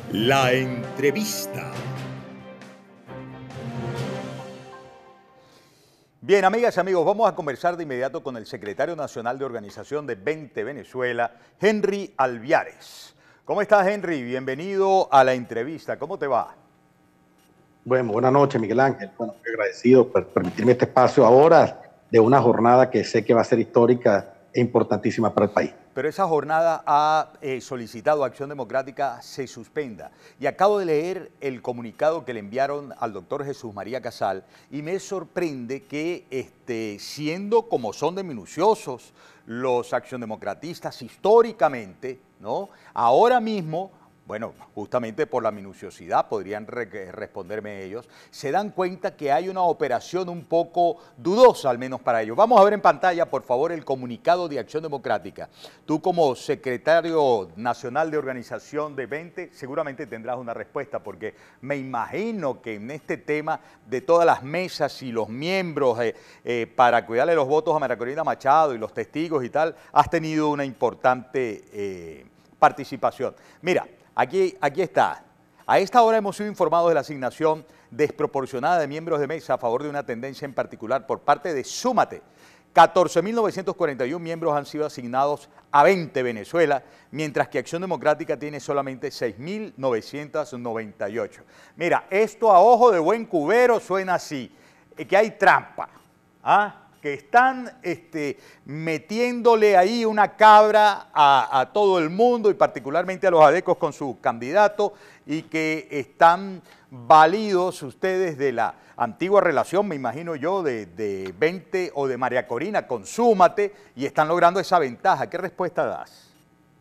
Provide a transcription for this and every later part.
La entrevista. Bien, amigas y amigos, vamos a conversar de inmediato con el secretario nacional de organización de 20 Venezuela, Henry Alviares. ¿Cómo estás, Henry? Bienvenido a la entrevista. ¿Cómo te va? Bueno, buenas noches, Miguel Ángel. Bueno, muy agradecido por permitirme este espacio ahora de una jornada que sé que va a ser histórica e importantísima para el país. Pero esa jornada ha solicitado Acción Democrática se suspenda. Y acabo de leer el comunicado que le enviaron al doctor Jesús María Casal y me sorprende que siendo como son de minuciosos los acciondemocratistas históricamente, ¿no? Ahora mismo, bueno, justamente por la minuciosidad, podrían responderme ellos, se dan cuenta que hay una operación un poco dudosa, al menos para ellos. Vamos a ver en pantalla, por favor, el comunicado de Acción Democrática. Tú como secretario nacional de organización de 20, seguramente tendrás una respuesta, porque me imagino que en este tema de todas las mesas y los miembros para cuidarle los votos a María Corina Machado y los testigos y tal, has tenido una importante participación. Mira, aquí está. A esta hora hemos sido informados de la asignación desproporcionada de miembros de mesa a favor de una tendencia en particular por parte de Súmate. 14.941 miembros han sido asignados a 20 Venezuela, mientras que Acción Democrática tiene solamente 6.998. Mira, esto a ojo de buen cubero suena así, que hay trampa, ¿ah? Que están metiéndole ahí una cabra a todo el mundo y particularmente a los adecos con su candidato y que están validos ustedes de la antigua relación, me imagino yo, de 20 o de María Corina con Súmate y están logrando esa ventaja. ¿Qué respuesta das?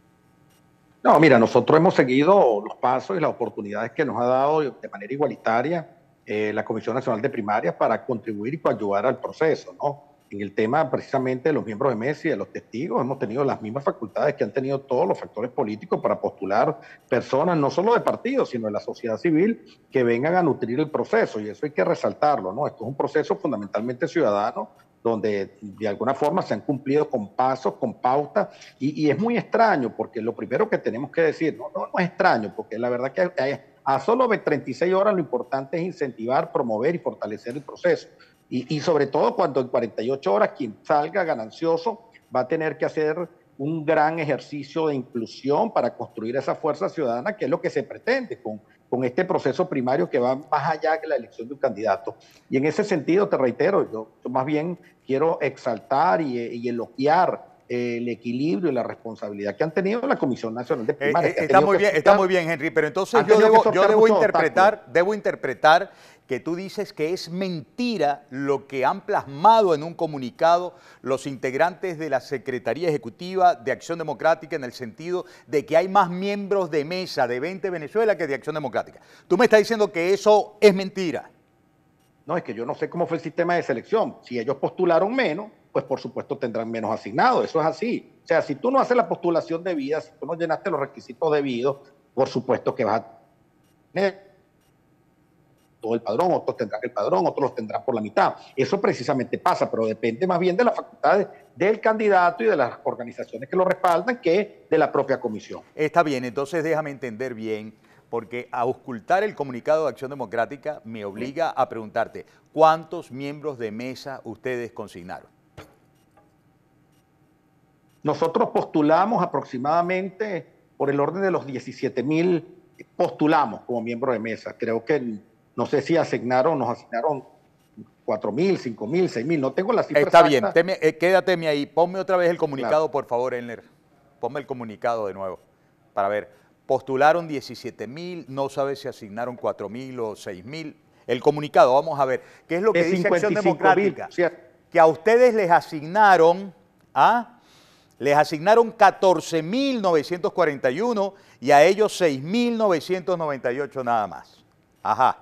No, mira, nosotros hemos seguido los pasos y las oportunidades que nos ha dado de manera igualitaria la Comisión Nacional de Primarias para contribuir y ayudar al proceso, ¿no? En el tema precisamente de los miembros de mesa y de los testigos, hemos tenido las mismas facultades que han tenido todos los factores políticos para postular personas, no solo de partidos, sino de la sociedad civil, que vengan a nutrir el proceso, y eso hay que resaltarlo, ¿no? Esto es un proceso fundamentalmente ciudadano, donde de alguna forma se han cumplido con pasos, con pautas, y es muy extraño, porque lo primero que tenemos que decir, no es extraño, porque la verdad que a solo 36 horas lo importante es incentivar, promover y fortalecer el proceso. Y sobre todo cuando en 48 horas quien salga ganancioso va a tener que hacer un gran ejercicio de inclusión para construir esa fuerza ciudadana, que es lo que se pretende con este proceso primario que va más allá que la elección de un candidato. Y en ese sentido, te reitero, yo más bien quiero exaltar y elogiar el equilibrio y la responsabilidad que han tenido la Comisión Nacional de Primarias. Está muy bien, Henry, pero entonces yo debo interpretar que tú dices que es mentira lo que han plasmado en un comunicado los integrantes de la Secretaría Ejecutiva de Acción Democrática en el sentido de que hay más miembros de mesa de 20 Venezuela que de Acción Democrática. Tú me estás diciendo que eso es mentira. No, es que yo no sé cómo fue el sistema de selección. Si ellos postularon menos, pues por supuesto tendrán menos asignados. Eso es así. O sea, si tú no haces la postulación debida, si tú no llenaste los requisitos debidos, por supuesto que vas a tener todo el padrón, otros tendrán el padrón, otros los tendrán por la mitad. Eso precisamente pasa, pero depende más bien de las facultades del candidato y de las organizaciones que lo respaldan que de la propia comisión. Está bien, entonces déjame entender bien, porque a auscultar el comunicado de Acción Democrática me obliga a preguntarte, ¿cuántos miembros de mesa ustedes consignaron? Nosotros postulamos aproximadamente por el orden de los 17.000 postulamos como miembros de mesa. Creo que no sé si nos asignaron 4.000, 5.000, 6.000, no tengo la cifra Está exacta. bien, quédate ahí, ponme otra vez el comunicado, claro. Por favor, Elner, ponme el comunicado de nuevo, para ver, postularon 17.000, no sabes si asignaron 4.000 o 6.000, el comunicado, vamos a ver, ¿qué es lo que dice Acción Democrática? Que a ustedes les asignaron, les asignaron 14.941 y a ellos 6.998 nada más. Ajá.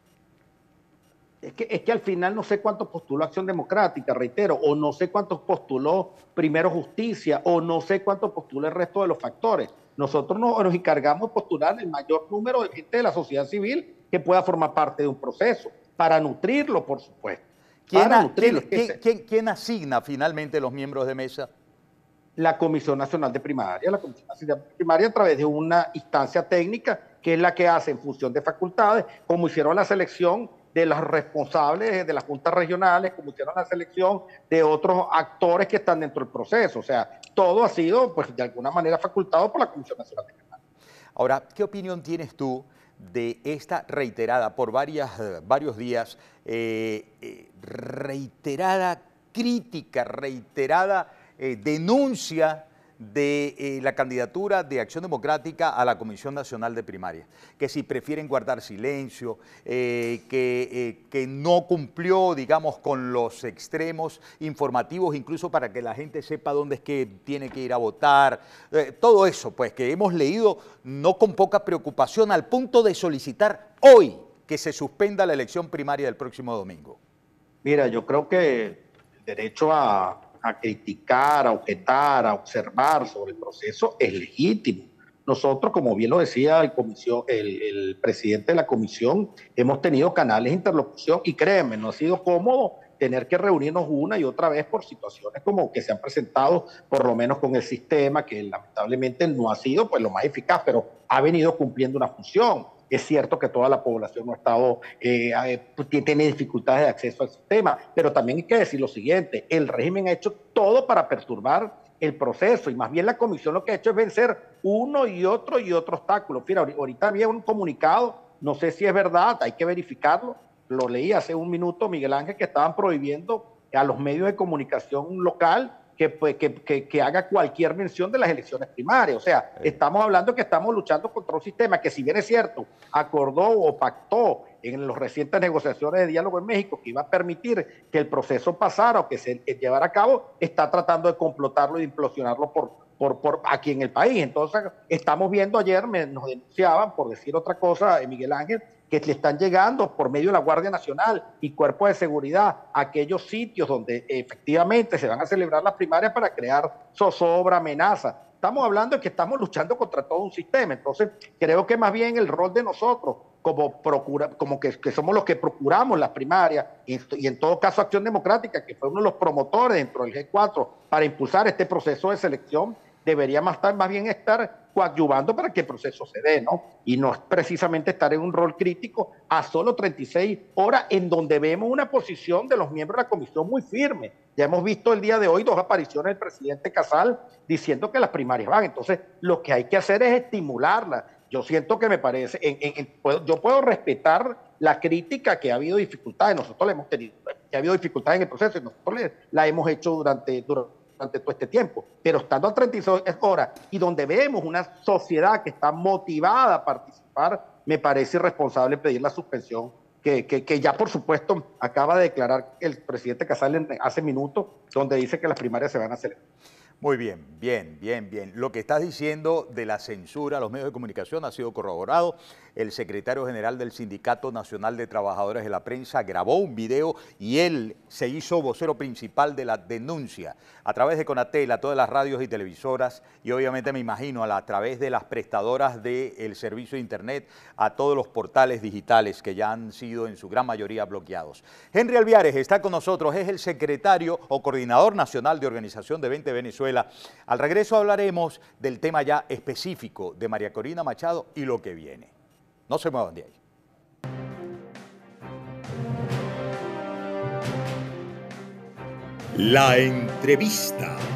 Es que al final no sé cuántos postuló Acción Democrática, reitero, o no sé cuántos postuló Primero Justicia, o no sé cuántos postuló el resto de los factores. Nosotros nos encargamos de postular el mayor número de gente de la sociedad civil que pueda formar parte de un proceso, para nutrirlo, por supuesto. ¿Quién asigna finalmente los miembros de mesa? La Comisión Nacional de Primaria. La Comisión Nacional de Primaria, a través de una instancia técnica que es la que hace en función de facultades, como hicieron la selección de los responsables de las juntas regionales, como hicieron la selección de otros actores que están dentro del proceso. O sea, todo ha sido, pues, de alguna manera facultado por la Comisión Nacional de Primaria. Ahora, ¿qué opinión tienes tú de esta reiterada, por varios días, reiterada crítica, reiterada denuncia de la candidatura de Acción Democrática a la Comisión Nacional de Primaria? Que si prefieren guardar silencio, que no cumplió, digamos, con los extremos informativos, incluso para que la gente sepa dónde es que tiene que ir a votar. Todo eso, pues, que hemos leído no con poca preocupación, al punto de solicitar hoy que se suspenda la elección primaria del próximo domingo. Mira, yo creo que el derecho a criticar, a objetar, a observar sobre el proceso es legítimo. Nosotros, como bien lo decía el presidente de la comisión, hemos tenido canales de interlocución y créeme, no ha sido cómodo tener que reunirnos una y otra vez por situaciones como que se han presentado, por lo menos con el sistema, que lamentablemente no ha sido pues lo más eficaz, pero ha venido cumpliendo una función. Es cierto que toda la población no ha estado, tiene dificultades de acceso al sistema, pero también hay que decir lo siguiente, el régimen ha hecho todo para perturbar el proceso y más bien la comisión lo que ha hecho es vencer uno y otro obstáculo. Mira, ahorita había un comunicado, no sé si es verdad, hay que verificarlo, lo leí hace un minuto, Miguel Ángel, que estaban prohibiendo a los medios de comunicación local que haga cualquier mención de las elecciones primarias. O sea, estamos hablando que estamos luchando contra un sistema que, si bien es cierto, acordó o pactó en las recientes negociaciones de diálogo en México que iba a permitir que el proceso pasara o que se llevara a cabo, está tratando de complotarlo y de implosionarlo por aquí en el país. Entonces, estamos viendo ayer, nos denunciaban, por decir otra cosa, Miguel Ángel, que le están llegando por medio de la Guardia Nacional y cuerpos de seguridad a aquellos sitios donde efectivamente se van a celebrar las primarias para crear zozobra, amenaza. Estamos hablando de que estamos luchando contra todo un sistema. Entonces, creo que más bien el rol de nosotros, como que somos los que procuramos las primarias, y en todo caso Acción Democrática, que fue uno de los promotores dentro del G4 para impulsar este proceso de selección, debería más bien estar coadyuvando para que el proceso se dé, ¿no? Y no es precisamente estar en un rol crítico a solo 36 horas, en donde vemos una posición de los miembros de la comisión muy firme. Ya hemos visto el día de hoy 2 apariciones del presidente Casal diciendo que las primarias van. Entonces, lo que hay que hacer es estimularla. Yo siento que me parece, yo puedo respetar la crítica que ha habido dificultades, nosotros la hemos tenido, que ha habido dificultades en el proceso y nosotros la hemos hecho durante todo este tiempo, pero estando a 36 horas y donde vemos una sociedad que está motivada a participar, me parece irresponsable pedir la suspensión que ya por supuesto acaba de declarar el presidente Casal hace minutos, donde dice que las primarias se van a celebrar. Muy bien, bien. Lo que estás diciendo de la censura a los medios de comunicación ha sido corroborado. El secretario general del Sindicato Nacional de Trabajadores de la Prensa grabó un video y él se hizo vocero principal de la denuncia a través de Conatel, a todas las radios y televisoras y obviamente me imagino a través de las prestadoras del servicio de Internet, a todos los portales digitales que ya han sido en su gran mayoría bloqueados. Henry Alviares está con nosotros, es el secretario o coordinador nacional de Organización de 20 Venezuela. Al regreso hablaremos del tema ya específico de María Corina Machado y lo que viene. No se muevan de ahí. La entrevista.